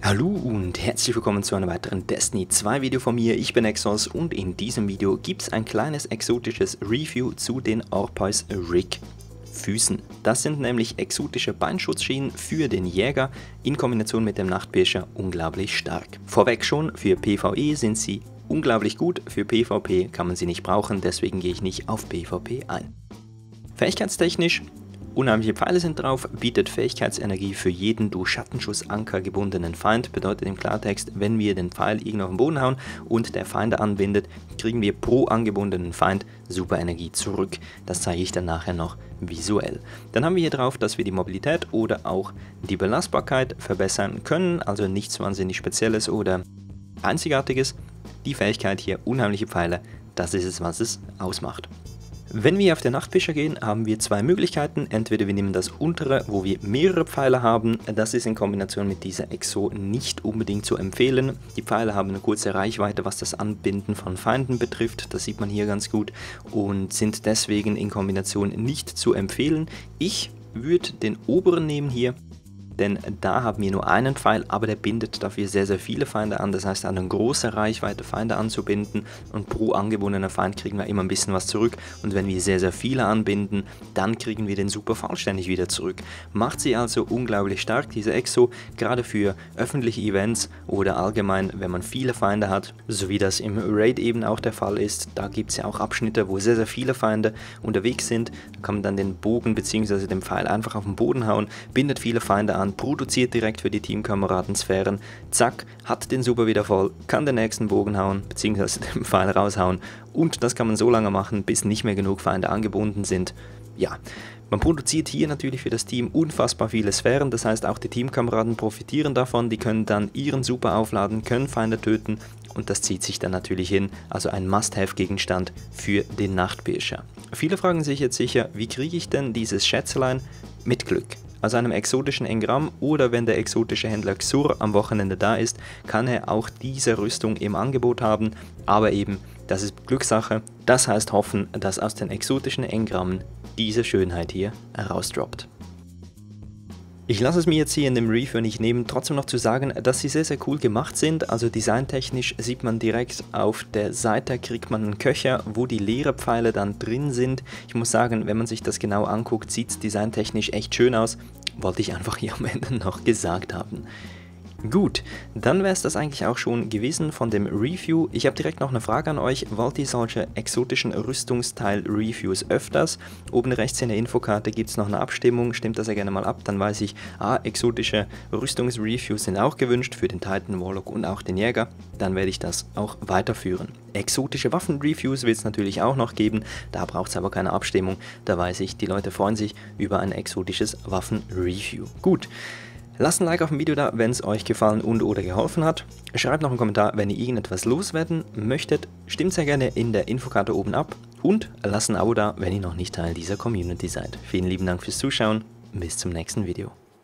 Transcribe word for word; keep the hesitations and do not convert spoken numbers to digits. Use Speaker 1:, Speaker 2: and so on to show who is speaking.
Speaker 1: Hallo und herzlich willkommen zu einem weiteren Destiny zwei Video von mir. Ich bin Exos und in diesem Video gibt es ein kleines exotisches Review zu den Orpheus Rig Füßen. Das sind nämlich exotische Beinschutzschienen für den Jäger in Kombination mit dem Nachtpirscher unglaublich stark. Vorweg schon, für PvE sind sie unglaublich gut, für PvP kann man sie nicht brauchen, deswegen gehe ich nicht auf PvP ein. Fähigkeitstechnisch: unheimliche Pfeile sind drauf, bietet Fähigkeitsenergie für jeden durch Schattenschussanker gebundenen Feind. Bedeutet im Klartext, wenn wir den Pfeil irgendwo auf den Boden hauen und der Feind anbindet, kriegen wir pro angebundenen Feind super Energie zurück. Das zeige ich dann nachher noch visuell. Dann haben wir hier drauf, dass wir die Mobilität oder auch die Belastbarkeit verbessern können. Also nichts wahnsinnig Spezielles oder Einzigartiges. Die Fähigkeit hier, unheimliche Pfeile, das ist es, was es ausmacht. Wenn wir auf den Nachtpirscher gehen, haben wir zwei Möglichkeiten. Entweder wir nehmen das untere, wo wir mehrere Pfeile haben. Das ist in Kombination mit dieser Exo nicht unbedingt zu empfehlen. Die Pfeile haben eine kurze Reichweite, was das Anbinden von Feinden betrifft. Das sieht man hier ganz gut und sind deswegen in Kombination nicht zu empfehlen. Ich würde den oberen nehmen hier, denn da haben wir nur einen Pfeil, aber der bindet dafür sehr, sehr viele Feinde an. Das heißt, eine große Reichweite Feinde anzubinden und pro angebundener Feind kriegen wir immer ein bisschen was zurück. Und wenn wir sehr, sehr viele anbinden, dann kriegen wir den super vollständig wieder zurück. Macht sie also unglaublich stark, diese Exo, gerade für öffentliche Events oder allgemein, wenn man viele Feinde hat, so wie das im Raid eben auch der Fall ist. Da gibt es ja auch Abschnitte, wo sehr, sehr viele Feinde unterwegs sind. Da kann man dann den Bogen bzw. den Pfeil einfach auf den Boden hauen, bindet viele Feinde an, produziert direkt für die Teamkameraden Sphären, zack, hat den Super wieder voll, kann den nächsten Bogen hauen, beziehungsweise den Pfeil raushauen und das kann man so lange machen, bis nicht mehr genug Feinde angebunden sind. Ja, man produziert hier natürlich für das Team unfassbar viele Sphären, das heißt auch die Teamkameraden profitieren davon, die können dann ihren Super aufladen, können Feinde töten und das zieht sich dann natürlich hin, also ein Must-Have-Gegenstand für den Nachtpirscher. Viele fragen sich jetzt sicher, wie kriege ich denn dieses Schätzelein? Mit Glück. Also einem exotischen Engramm oder wenn der exotische Händler Xur am Wochenende da ist, kann er auch diese Rüstung im Angebot haben, aber eben, das ist Glückssache, das heißt hoffen, dass aus den exotischen Engrammen diese Schönheit hier herausdroppt. Ich lasse es mir jetzt hier in dem Review nicht nehmen, trotzdem noch zu sagen, dass sie sehr, sehr cool gemacht sind. Also designtechnisch sieht man direkt auf der Seite, kriegt man einen Köcher, wo die Lehrerpfeile dann drin sind. Ich muss sagen, wenn man sich das genau anguckt, sieht es designtechnisch echt schön aus. Wollte ich einfach hier am Ende noch gesagt haben. Gut, dann wäre es das eigentlich auch schon gewesen von dem Review. Ich habe direkt noch eine Frage an euch. Wollt ihr solche exotischen Rüstungsteil-Reviews öfters? Oben rechts in der Infokarte gibt es noch eine Abstimmung. Stimmt das ja gerne mal ab, dann weiß ich, ah, exotische Rüstungsreviews sind auch gewünscht für den Titan, Warlock und auch den Jäger. Dann werde ich das auch weiterführen. Exotische Waffen-Reviews wird es natürlich auch noch geben. Da braucht es aber keine Abstimmung. Da weiß ich, die Leute freuen sich über ein exotisches Waffen-Review. Gut. Lasst ein Like auf dem Video da, wenn es euch gefallen und oder geholfen hat. Schreibt noch einen Kommentar, wenn ihr irgendetwas loswerden möchtet. Stimmt sehr gerne in der Infokarte oben ab. Und lasst ein Abo da, wenn ihr noch nicht Teil dieser Community seid. Vielen lieben Dank fürs Zuschauen. Bis zum nächsten Video.